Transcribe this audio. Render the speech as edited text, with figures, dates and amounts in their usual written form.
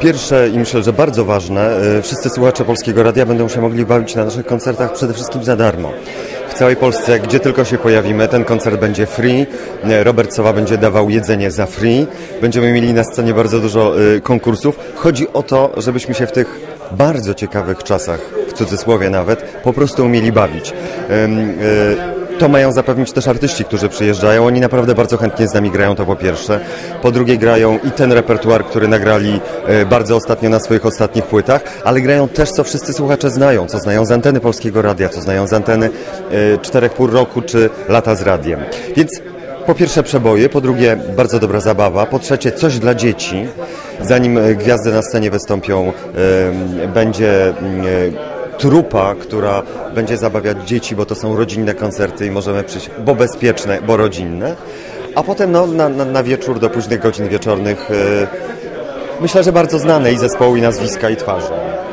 pierwsze i myślę, że bardzo ważne, wszyscy słuchacze Polskiego Radia będą się mogli bawić na naszych koncertach przede wszystkim za darmo. W całej Polsce, gdzie tylko się pojawimy, ten koncert będzie free. Robert Sowa będzie dawał jedzenie za free. Będziemy mieli na scenie bardzo dużo konkursów. Chodzi o to, żebyśmy się w tych bardzo ciekawych czasach, w cudzysłowie nawet, po prostu umieli bawić. To mają zapewnić też artyści, którzy przyjeżdżają. Oni naprawdę bardzo chętnie z nami grają, to po pierwsze. Po drugie grają i ten repertuar, który nagrali bardzo ostatnio na swoich ostatnich płytach, ale grają też, co wszyscy słuchacze znają, co znają z anteny Polskiego Radia, co znają z anteny 4,5 roku czy Lata z radiem. Więc po pierwsze przeboje, po drugie bardzo dobra zabawa, po trzecie coś dla dzieci. Zanim gwiazdy na scenie wystąpią, będzie trupa, która będzie zabawiać dzieci, bo to są rodzinne koncerty i możemy przyjść, bo bezpieczne, bo rodzinne. A potem na wieczór do późnych godzin wieczornych myślę, że bardzo znane i zespoły, i nazwiska, i twarze.